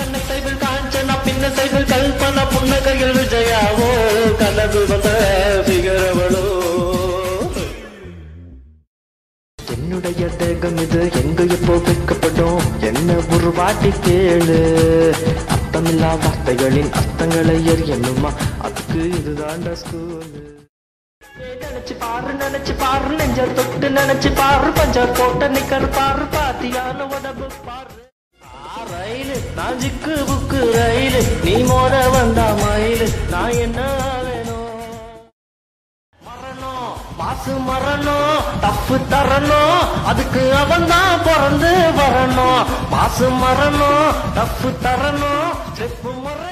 Sybil Kanchana பின்ன Sybil Kalpana புன்னகையில் விஜயாவோ கனவு வந்த பிகரவளோ என்னுடைய தேகம் இது எங்க எப்போ வைக்கப்படும் என்ன ஒரு வாட்டி கேளு அர்த்தமில்லா வார்த்தைகளின் அர்த்தங்களை எண்ணுமா அதுக்கு இதுதான்டா ஸ்கூலு நினைச்சு பாரு நெஞ்ச தொட்டு நினைச்சு பாரு பஞ்சர் போட்ட நிக்கர் பாரு பாத்தியான உடம்பு பாரு ரயிலு நான் ஜிக்கு புக்கு ரயிலு நீ மோத வந்தா மயிலு நான் என்ன வேணும் மரணம் மாசு மரணம் தப்பு தரணும் அதுக்கு அவன்தான் பிறந்து வரணும் மாசு மரணம் தப்பு தரணும் செப்பு மரணம்